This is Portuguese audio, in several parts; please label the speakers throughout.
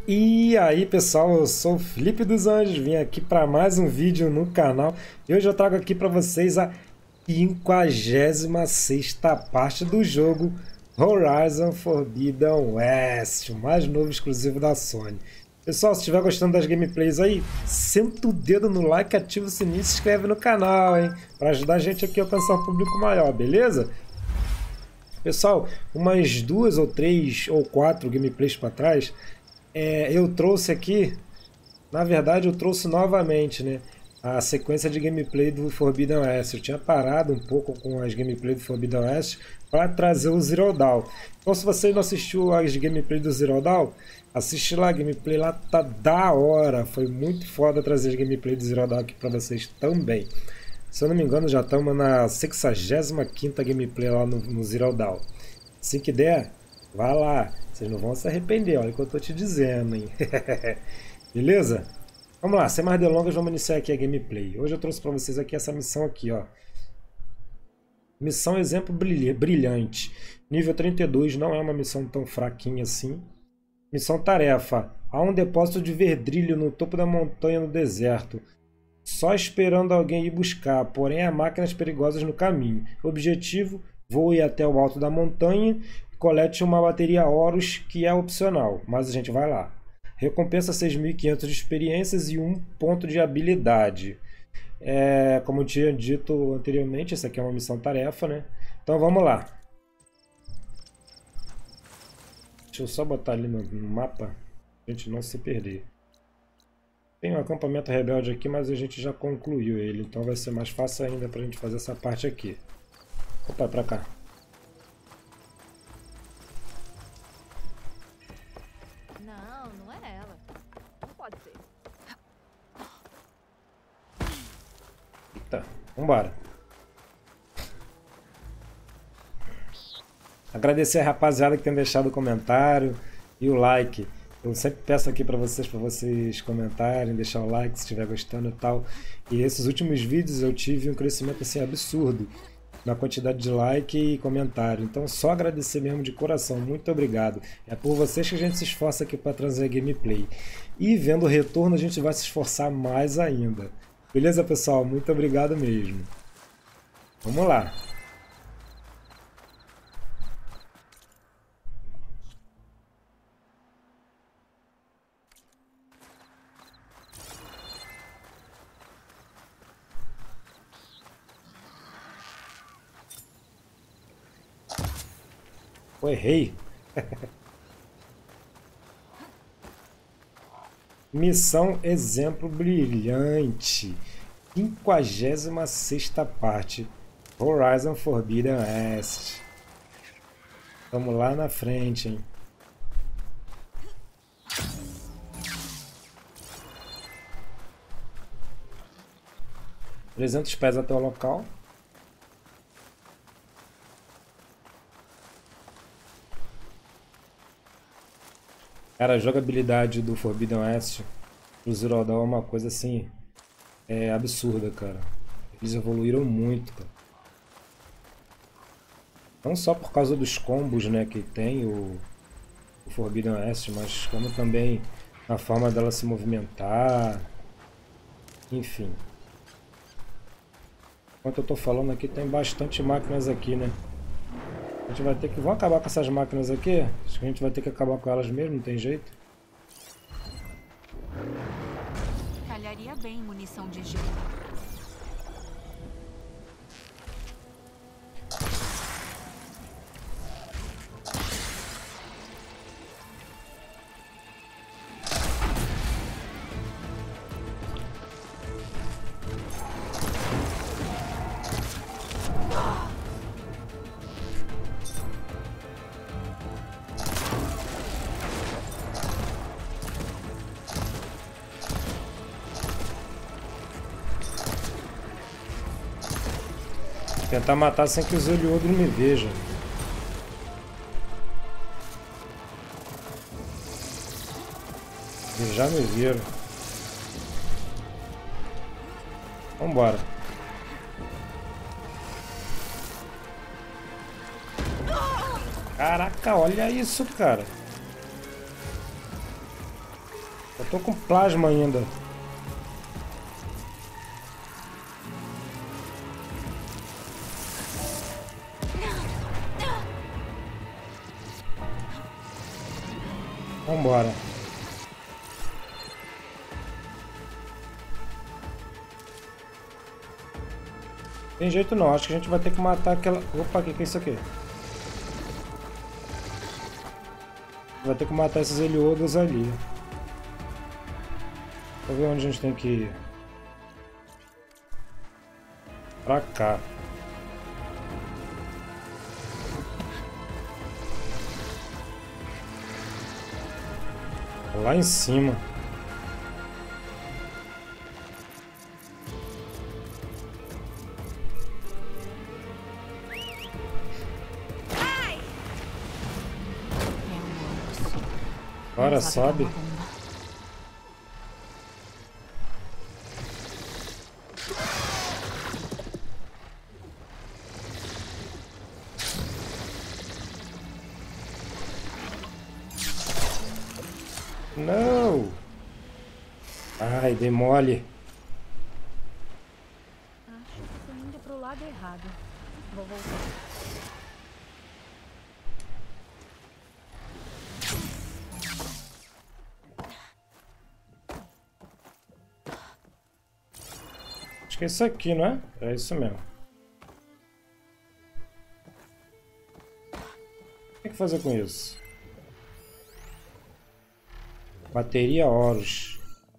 Speaker 1: E aí pessoal, eu sou o Felipe dos Anjos, vim aqui para mais um vídeo no canal e hoje eu trago aqui para vocês a 56ª parte do jogo Horizon Forbidden West, o mais novo exclusivo da Sony. Pessoal, se estiver gostando das gameplays aí, senta o dedo no like, ativa o sininho e se inscreve no canal, hein? Para ajudar a gente aqui a alcançar um público maior, beleza? Pessoal, umas 2 ou 3 ou 4 gameplays para trás, eu trouxe aqui, na verdade eu trouxe novamente, né, a sequência de gameplay do Forbidden West. Eu tinha parado um pouco com as gameplays do Forbidden West para trazer o Zero Dawn. Então se você não assistiu as gameplays do Zero Dawn, assiste lá, a gameplay lá tá da hora. Foi muito foda trazer as gameplays do Zero Dawn aqui para vocês também. Se eu não me engano já estamos na 65ª gameplay lá no Zero Dawn. Assim que der, vai lá. Vocês não vão se arrepender, olha o que eu tô te dizendo, hein? Beleza? Vamos lá, sem mais delongas, vamos iniciar aqui a gameplay. Hoje eu trouxe para vocês aqui essa missão aqui, ó. Missão exemplo brilhante. Nível 32, não é uma missão tão fraquinha assim. Missão tarefa. Há um depósito de verdrilho no topo da montanha no deserto. Só esperando alguém ir buscar, porém há máquinas perigosas no caminho. Objetivo, voe até o alto da montanha e colete uma bateria Horus, que é opcional, mas a gente vai lá. Recompensa 6.500 de experiências e 1 ponto de habilidade. Como eu tinha dito anteriormente, essa aqui é uma missão tarefa, né? Então vamos lá. Deixa eu só botar ali no mapa, pra gente não se perder. Tem um acampamento rebelde aqui, mas a gente já concluiu ele, então vai ser mais fácil ainda pra gente fazer essa parte aqui. Opa, pra cá.
Speaker 2: Não, não é ela. Não pode ser.
Speaker 1: Tá, vambora. Agradecer a rapaziada que tem deixado o comentário e o like. Eu sempre peço aqui para vocês comentarem, deixar o like se estiver gostando e tal. E esses últimos vídeos eu tive um crescimento assim absurdo na quantidade de like e comentário. Então só agradecer mesmo de coração, muito obrigado. É por vocês que a gente se esforça aqui para trazer gameplay. E vendo o retorno a gente vai se esforçar mais ainda. Beleza, pessoal? Muito obrigado mesmo. Vamos lá. Eu errei. Missão exemplo brilhante. 56ª parte. Horizon Forbidden West. Vamos lá na frente, hein? $300 até o local. Cara, a jogabilidade do Forbidden West pro Zero Dawn é uma coisa assim, absurda, cara. Eles evoluíram muito, cara. Não só por causa dos combos, né, que tem o Forbidden West, mas como também a forma dela se movimentar, enfim. Enquanto eu tô falando aqui, tem bastante máquinas aqui, né? A gente vai ter que... Vamos acabar com essas máquinas aqui? Acho que a gente vai ter que acabar com elas mesmo, não tem jeito.
Speaker 2: Calharia bem munição de gelo.
Speaker 1: Tentar matar sem que os Heliodros me vejam. Eles já me viram. Vambora. Caraca, olha isso, cara. Eu tô com plasma ainda. Vambora. Tem jeito não, acho que a gente vai ter que matar aquela... Opa, o que é isso aqui? Vai ter que matar esses heliodas ali. Deixa eu ver onde a gente tem que ir. Pra cá. Lá em cima. Agora sobe. Não! Ai, dei mole.
Speaker 2: Acho que tô indo pro lado errado. Vou voltar.
Speaker 1: Acho que é isso aqui, não é? É isso mesmo. O que fazer com isso? Bateria Horus.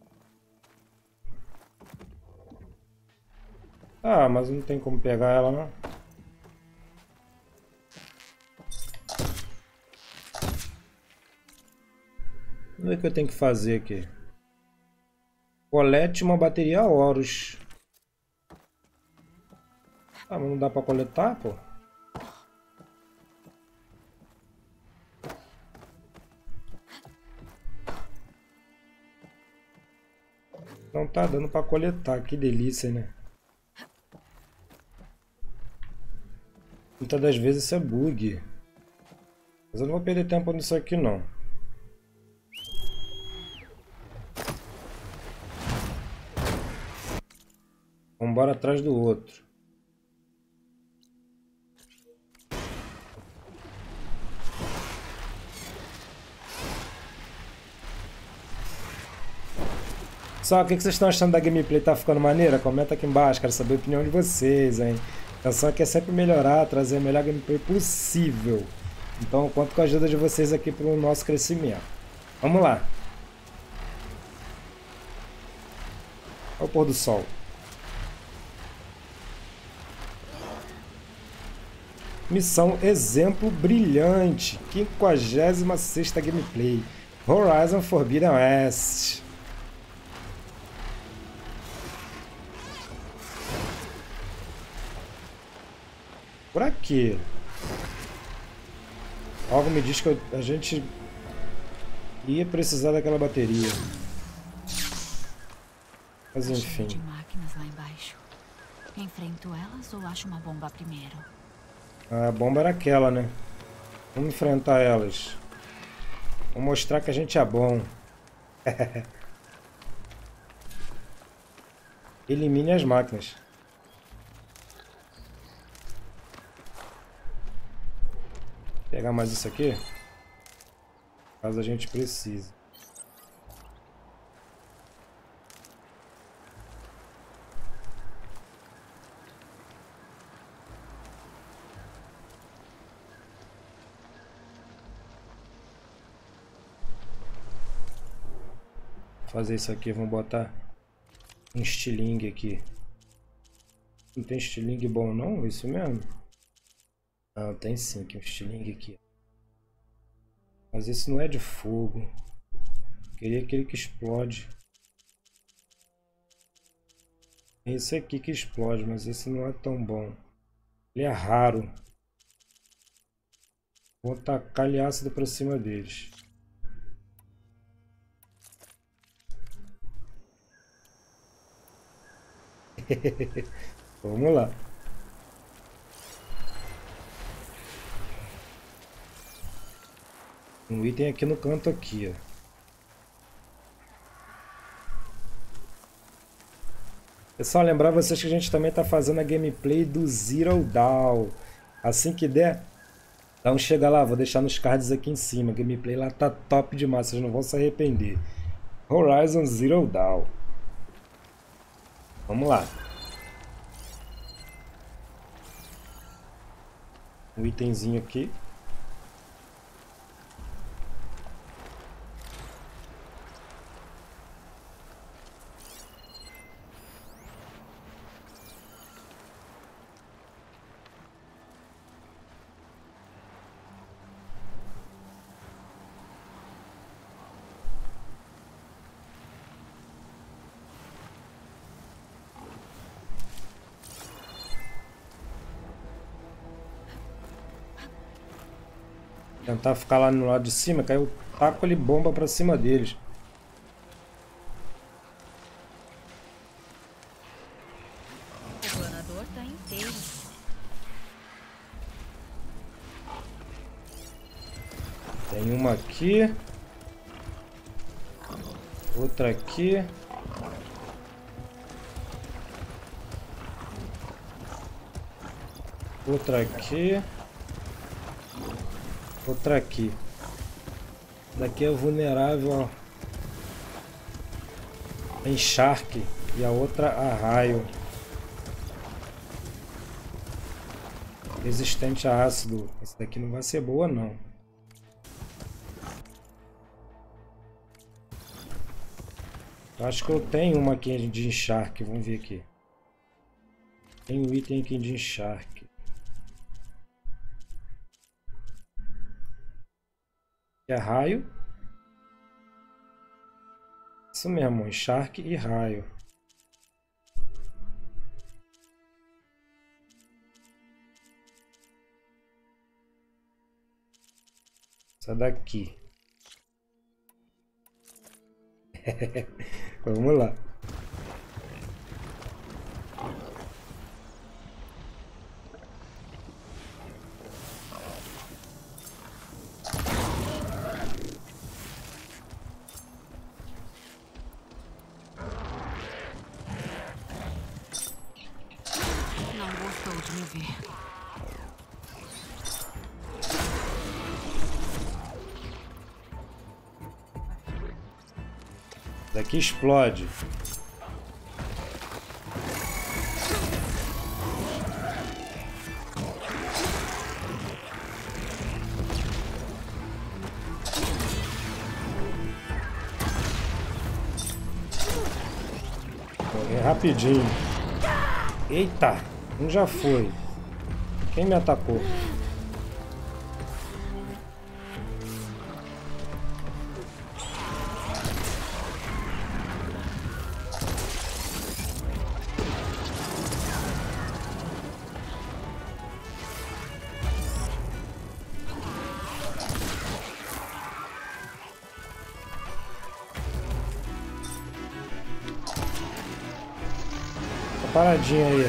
Speaker 1: Ah, mas não tem como pegar ela, não. Vamos ver o que eu tenho que fazer aqui. Colete uma bateria Horus. Ah, mas não dá pra coletar, pô? Não tá dando pra coletar, que delícia, né? Muitas das vezes isso é bug. Mas eu não vou perder tempo nisso aqui, não. Vamos embora atrás do outro. Só, o que vocês estão achando da gameplay? Tá ficando maneira? Comenta aqui embaixo, quero saber a opinião de vocês, hein? A intenção aqui é sempre melhorar, trazer a melhor gameplay possível. Então, eu conto com a ajuda de vocês aqui para o nosso crescimento. Vamos lá. Olha o pôr do sol. Missão Exemplo Brilhante. 56ª gameplay. Horizon Forbidden West. Por aqui. Algo me diz que a gente ia precisar daquela bateria. Mas enfim.
Speaker 2: De máquinas lá embaixo. Enfrento elas ou acho uma bomba primeiro?
Speaker 1: A bomba era aquela, né? Vamos enfrentar elas. Vamos mostrar que a gente é bom. Elimine as máquinas. Vou pegar mais isso aqui. Caso a gente precise. Fazer isso aqui, vamos botar um estilingue aqui. Não tem estilingue bom não? Isso mesmo? Não, tem sim, que um estilingue aqui. Mas esse não é de fogo. Queria aquele que explode. Esse aqui que explode, mas esse não é tão bom. Ele é raro. Vou tacar-lhe ácido pra cima deles. Vamos lá. Um item aqui no canto aqui, ó. Pessoal, lembrar vocês que a gente também está fazendo a gameplay do Zero Dawn. Assim que der, então chega lá, vou deixar nos cards aqui em cima. A gameplay lá tá top demais, vocês não vão se arrepender. Horizon Zero Dawn. Vamos lá. Um itemzinho aqui. Tentar ficar lá no lado de cima, que aí eu taco ele bomba pra cima deles.
Speaker 2: O planador tá inteiro.
Speaker 1: Tem uma aqui. Outra aqui. Outra aqui. Outra aqui. Daqui é vulnerável a encharque e a outra a raio. Resistente a ácido. Essa daqui não vai ser boa não. Eu acho que eu tenho uma aqui de encharque. Vamos ver aqui. Tem um item aqui de encharque. É raio. Isso mesmo, encharque e raio. Essa daqui. Vamos lá. Daqui explode. Correr rapidinho. Eita, um já foi. Quem me atacou? Paradinha aí.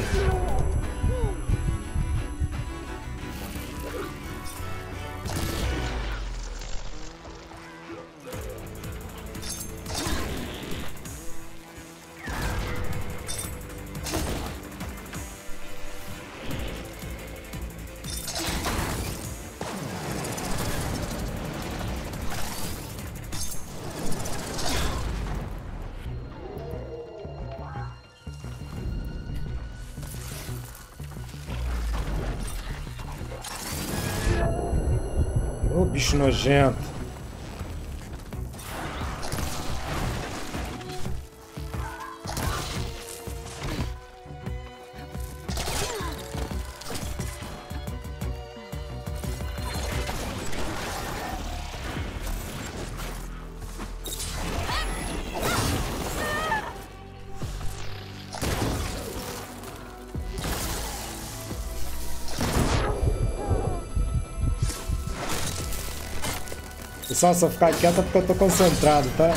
Speaker 1: Ô, bicho nojento. Pessoal, só ficar quieto porque eu tô concentrado, tá?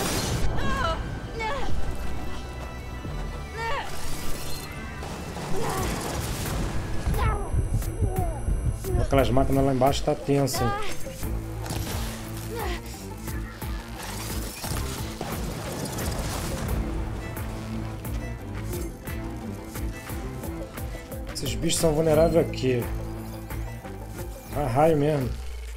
Speaker 1: Aquelas máquinas lá embaixo tá tenso, hein? Esses bichos são vulneráveis aqui. A raio mesmo.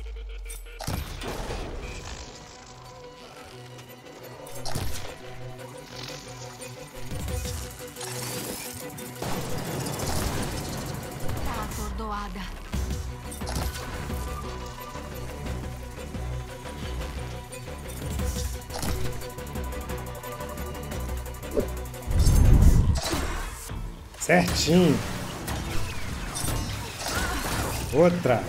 Speaker 2: Tá atordoada.
Speaker 1: Certinho. Outra.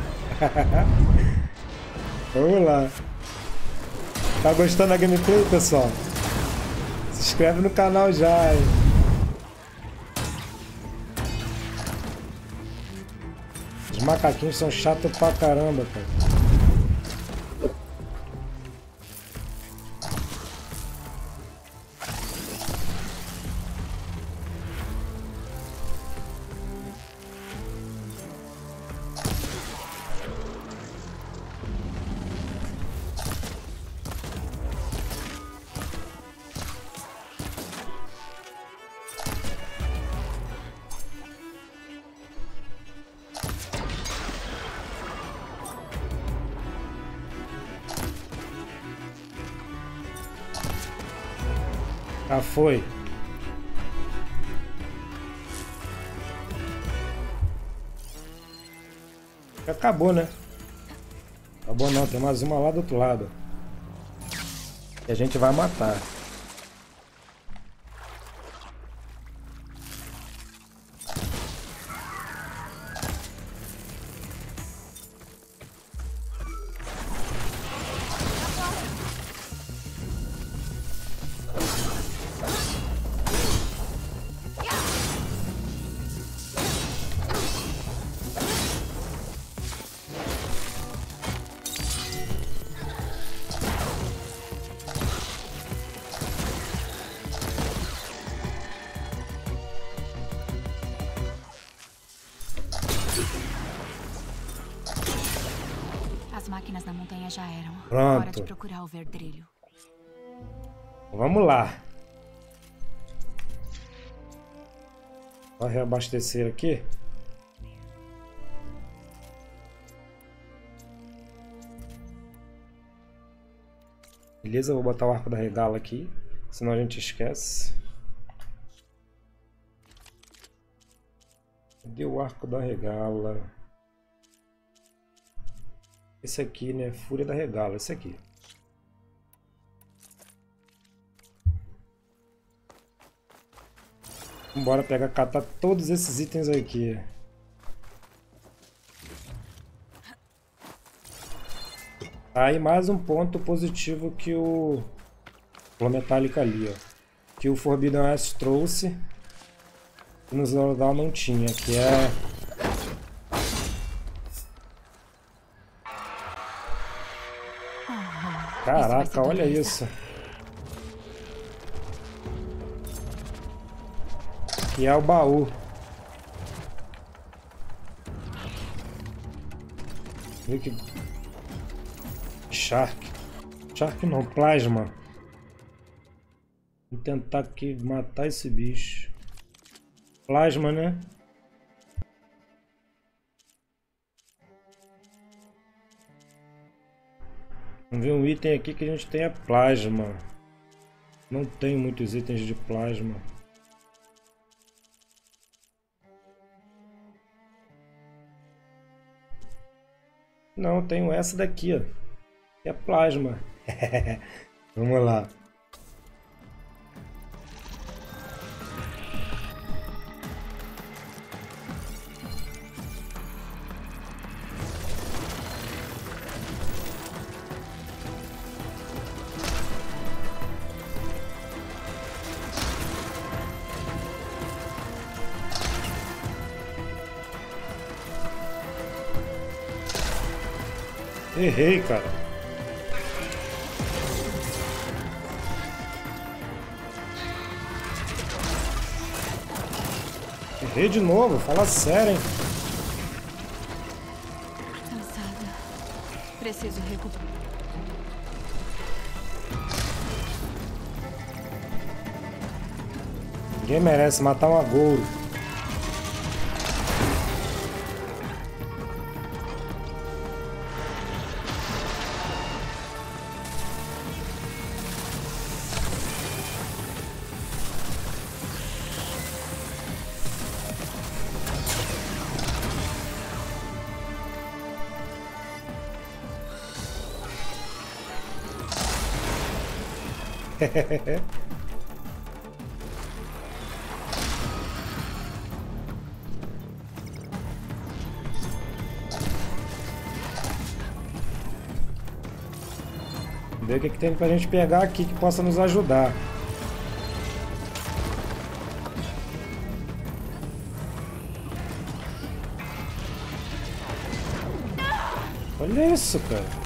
Speaker 1: Vamos lá. Tá gostando da gameplay, pessoal? Se inscreve no canal já, hein? Os macaquinhos são chatos pra caramba, cara. Já foi. Acabou, né? Acabou não, tem mais uma lá do outro lado. E a gente vai matar.
Speaker 2: As máquinas da montanha já eram.
Speaker 1: Pronto.
Speaker 2: Hora de procurar o Verdrilho.
Speaker 1: Vamos lá. Só reabastecer aqui. Beleza, vou botar o arco da regala aqui, senão a gente esquece. Cadê o arco da regala? Esse aqui, né? Fúria da regala, esse aqui. Bora pegar, catar todos esses itens aqui. Aí mais um ponto positivo que o metálico ali, ó, que o Forbidden West trouxe e no Zero Dawn não tinha, que é caraca, olha isso. Que é o baú. Vê que Shark não, plasma. Vou tentar aqui matar esse bicho. Plasma, né? Vamos ver um item aqui que a gente tem, é plasma. Não tem muitos itens de plasma. Não, tenho essa daqui, ó. Que é plasma. Vamos lá. Errei, cara. Errei de novo, fala sério, hein?
Speaker 2: Cansada. Preciso recuperar.
Speaker 1: Ninguém merece matar um agouro. Ver o que tem pra gente pegar aqui que possa nos ajudar. Olha isso, cara.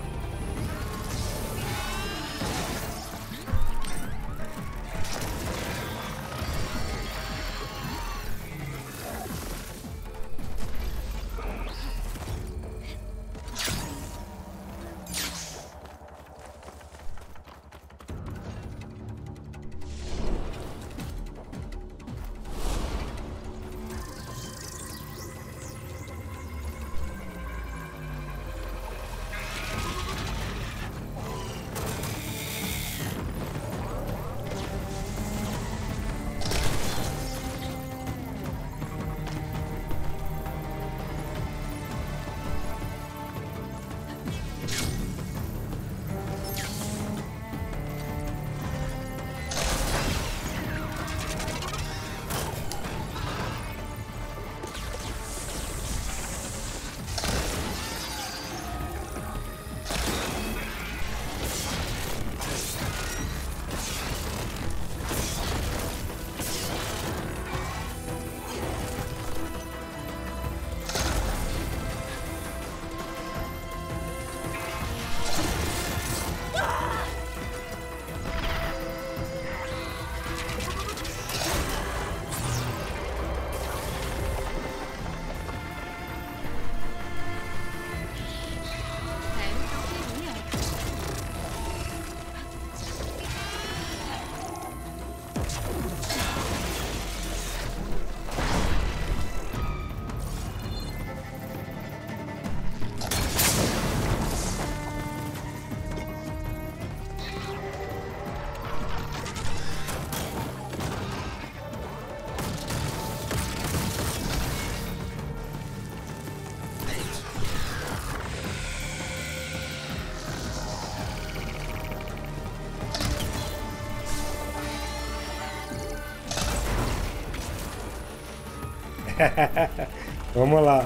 Speaker 1: Vamos lá.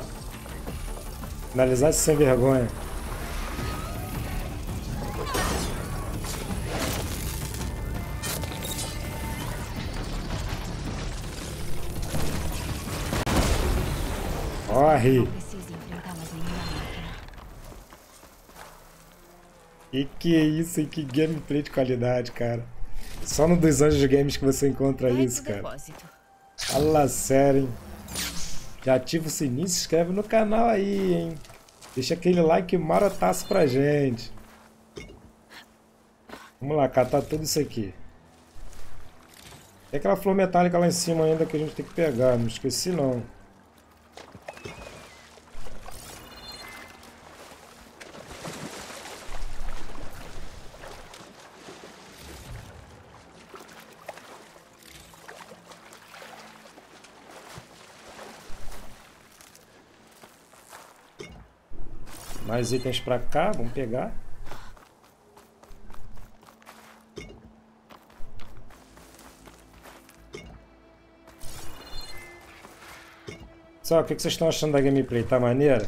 Speaker 1: Finalizar esse sem vergonha. Corre.
Speaker 2: Não precisa enfrentar mais nenhuma máquina.
Speaker 1: Que é isso, hein? Que gameplay de qualidade, cara. Só no dos Anjos Games que você encontra isso, cara.
Speaker 2: Depósito.
Speaker 1: Fala sério, hein? Já ativa o sininho, se inscreve no canal aí, hein? Deixa aquele like marotaço pra gente. Vamos lá, catar tudo isso aqui. Tem aquela flor metálica lá em cima ainda que a gente tem que pegar, não esqueci não. Mais itens pra cá, vamos pegar. Só, o que vocês estão achando da gameplay? Tá maneira?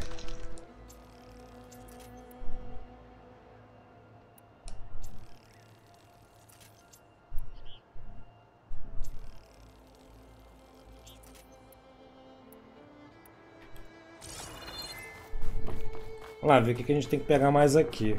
Speaker 1: Vamos lá, ver o que a gente tem que pegar mais aqui.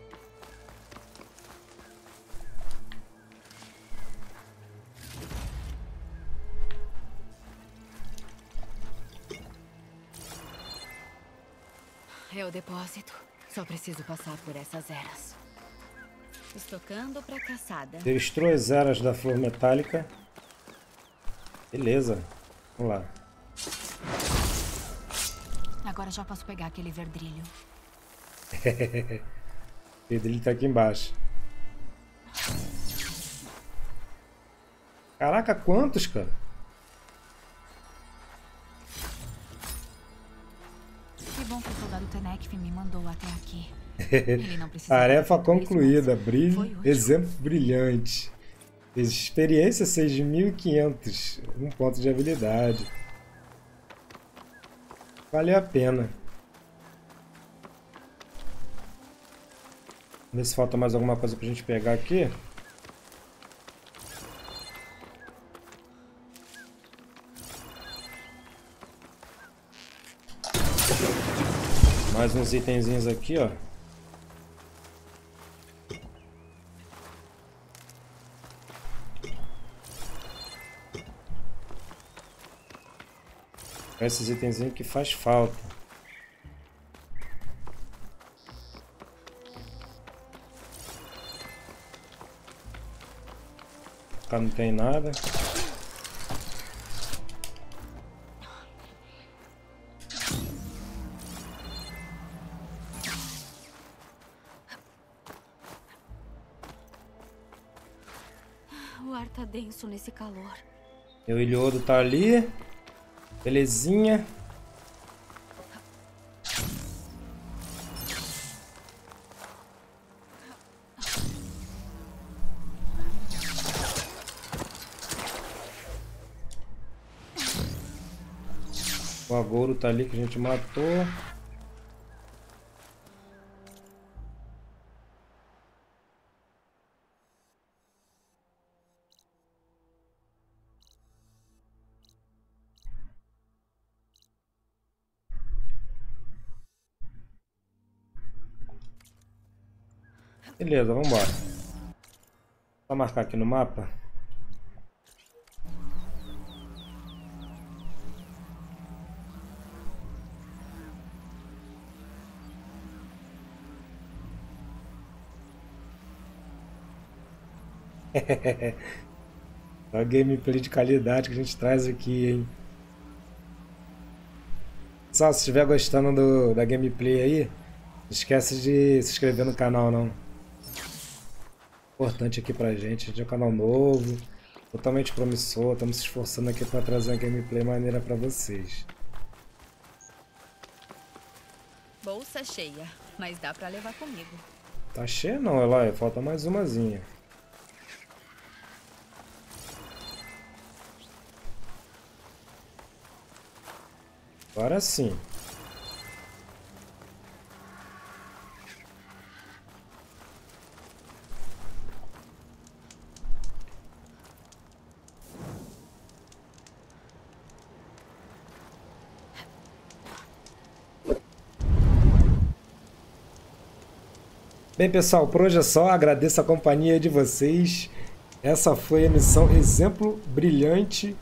Speaker 2: É o depósito. Só preciso passar por essas eras. Estocando pra caçada.
Speaker 1: Destrua as eras da flor metálica. Beleza. Vamos lá.
Speaker 2: Agora já posso pegar aquele verdrilho.
Speaker 1: O verdrilho tá aqui embaixo. Caraca, quantos, cara?
Speaker 2: Que bom que o soldado Tenekf me mandou até aqui. aqui. Ele não precisa.
Speaker 1: Tarefa concluída.
Speaker 2: Foi
Speaker 1: Exemplo brilhante. Experiência 6.500. 1 ponto de habilidade. Valeu a pena. Vamos ver se falta mais alguma coisa pra gente pegar aqui. Mais uns itenzinhos aqui, ó. Esses itenzinhos que faz falta. Cá não tem nada.
Speaker 2: O ar tá denso nesse calor.
Speaker 1: O Ilhodo tá ali. Belezinha. O Agouro tá ali que a gente matou. Beleza, vamos embora. Só marcar aqui no mapa. Só gameplay de qualidade que a gente traz aqui, hein? Pessoal, se estiver gostando da gameplay aí, não esquece de se inscrever no canal, não. Importante aqui pra gente. A gente é um canal novo, totalmente promissor. Estamos se esforçando aqui para trazer uma gameplay maneira pra vocês.
Speaker 2: Bolsa cheia, mas dá pra levar comigo.
Speaker 1: Tá cheia não, Eloy. Falta mais umazinha. Agora sim. Bem, pessoal, por hoje é só. Agradeço a companhia de vocês. Essa foi a missão Exemplo Brilhante,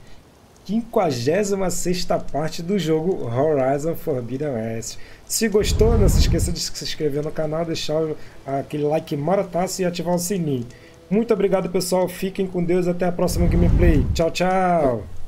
Speaker 1: 56ª parte do jogo Horizon Forbidden West. Se gostou, não se esqueça de se inscrever no canal, deixar aquele like marotaço e ativar o sininho. Muito obrigado, pessoal. Fiquem com Deus. Até a próxima gameplay. Tchau, tchau.